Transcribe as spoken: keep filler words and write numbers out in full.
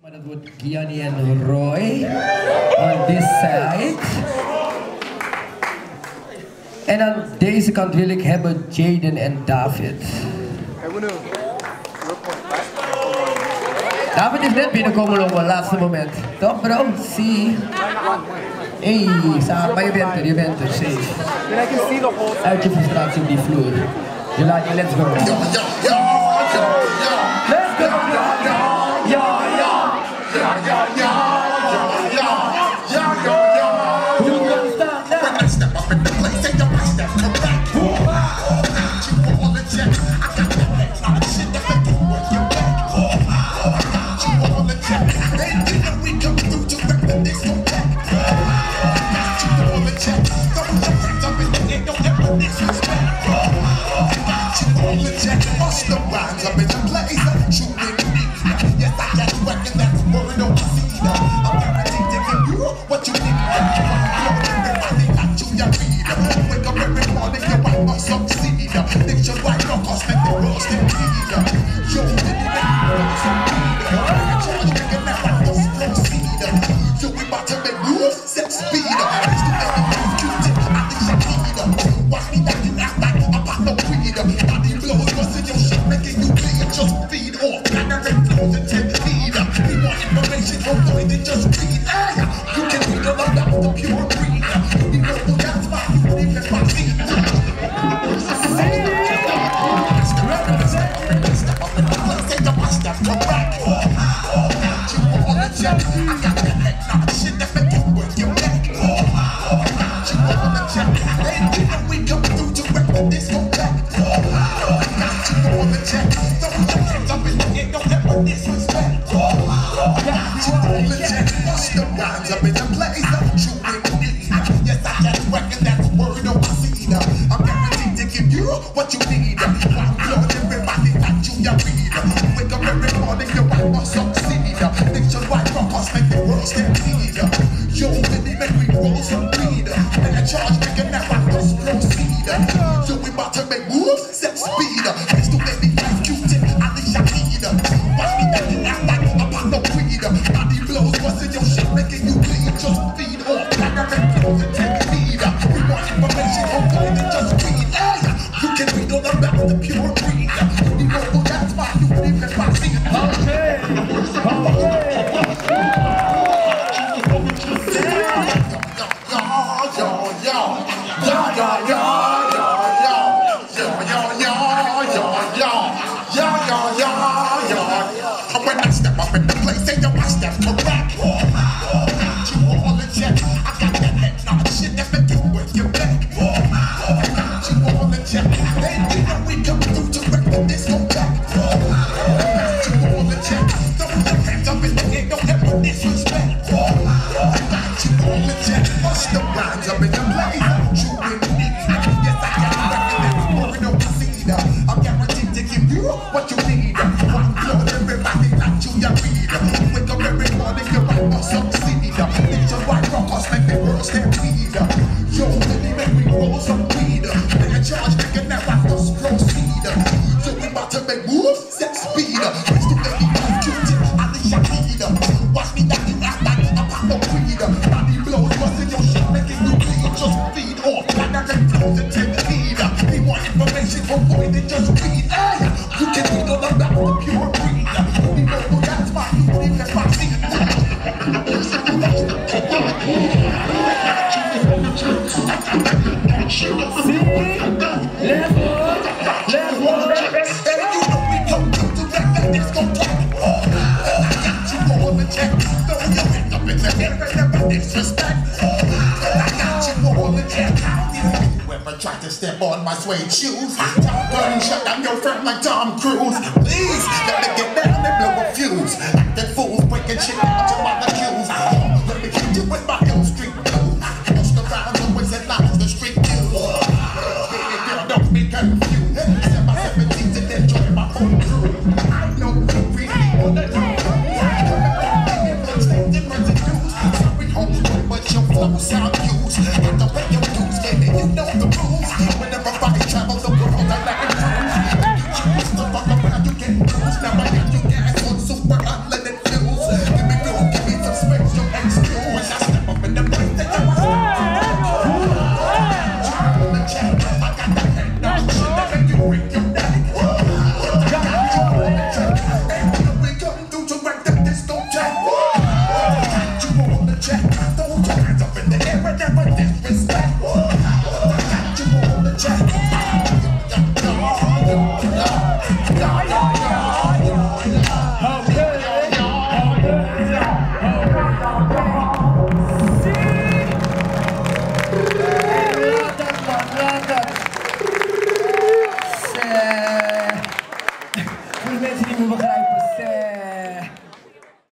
That would Gianni and Roy on this side. En aan deze kant wil ik hebben Jaden en David. David is net binnenkomen op het laatste moment. Toch bro? Zie. Hey, maar je bent er, je bent er, safe. Uit je frustratie op die vloer. Jelani, let's go. Let's go! Step on my suede shoes. Top gun shut down your friend like Tom Cruise. Please, let me get down and blow a fuse. Acting fools, breaking shit out to my accuse. Let me hit you with my Hill Street blues. Just around the ways and lines the street news. Baby girl, don't be confused. Set my seventeens and enjoy my own crew. I know you really wanna do. Sorry, homeboy, but your flow sound used. Have to pay your dues, baby, you know the rules. Whenever I travel the world, I like it. You choose to fuck around, you get bruised. Now I got you guys on super unleaded fuels. jack.